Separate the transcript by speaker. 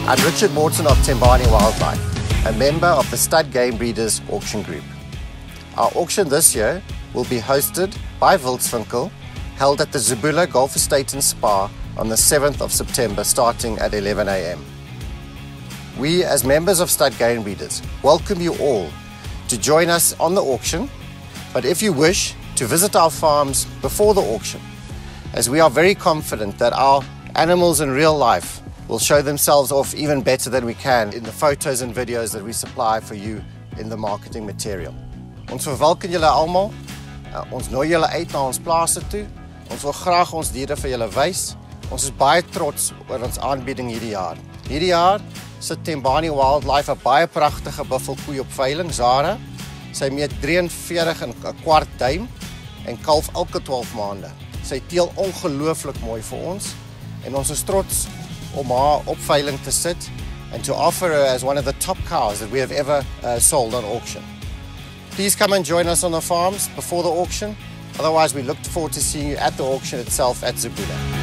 Speaker 1: I'm Richard Morton of Tembani Wildlife, a member of the Stud Game Breeders Auction Group. Our auction this year will be hosted by Wildswinkel, held at the Zebula Golf Estate and Spa on the 7th of September starting at 11 a.m. We, as members of Stud Game Breeders, welcome you all to join us on the auction, but if you wish to visit our farms before the auction, as we are very confident that our animals in real life will show themselves off even better than we can in the photos and videos that we supply for you in the marketing material. Ons verwelkom julle almal. Ons nooi julle uit na ons plase toe. Ons wil graag ons diere vir julle wys. Ons is baie trots oor ons aanbieding hierdie jaar. Hierdie jaar sit Tembani Wildlife 'n baie pragtige buffelkoei op veiling, Zara. Sy meet 43 en 'n kwart duim en kalf elke 12 maande. Sy teel ongelooflik mooi vir ons en ons is trots om haar op veiling te sit and to offer her as one of the top cows that we have ever sold on auction. Please come and join us on the farms before the auction. Otherwise, we look forward to seeing you at the auction itself at Zebula.